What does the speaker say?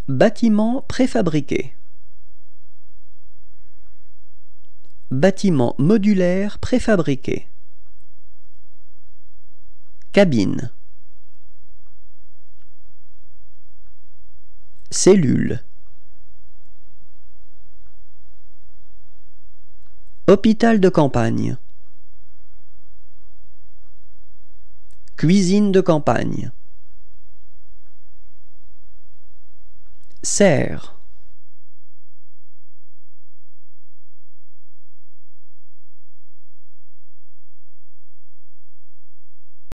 Bâtiment préfabriqué. Bâtiment modulaire préfabriqué. Cabine. Cellule. Hôpital de campagne. Cuisine de campagne. Serre.